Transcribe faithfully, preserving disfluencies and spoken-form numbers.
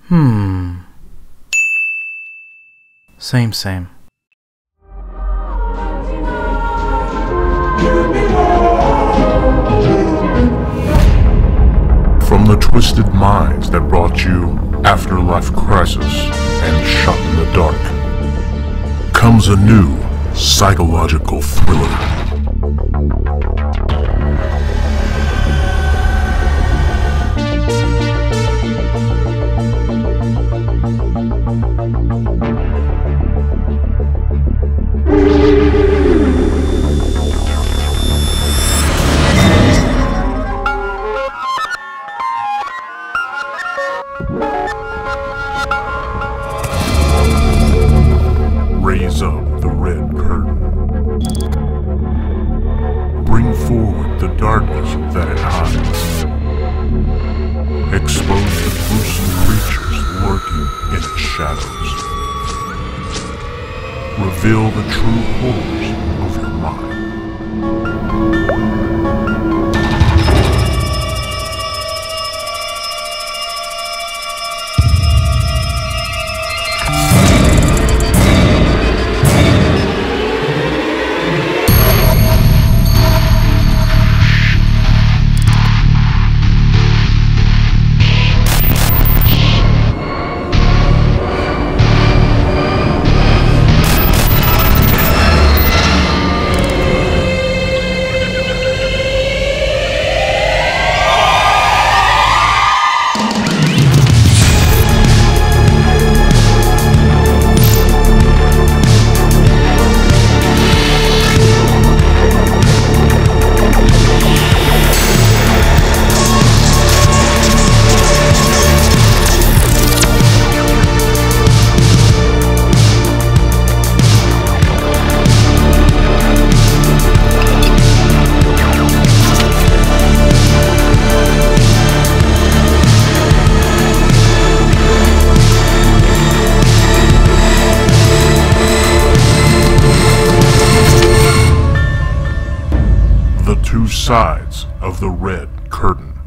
Hmm. Same, same. From the twisted minds that brought you Afterlife Crisis and Shot in the Dark comes a new psychological thriller. Raise up the red curtain. Bring forward the darkness that it hides. Expose the gruesome creatures lurking in its shadows. Reveal the true horrors of your mind. Two sides of the red curtain.